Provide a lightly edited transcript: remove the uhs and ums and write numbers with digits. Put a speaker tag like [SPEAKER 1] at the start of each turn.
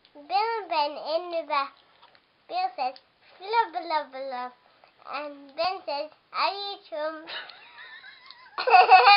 [SPEAKER 1] Bill went in the Bill says, "Flub, flub, flub," and Ben says, "Are you chum?"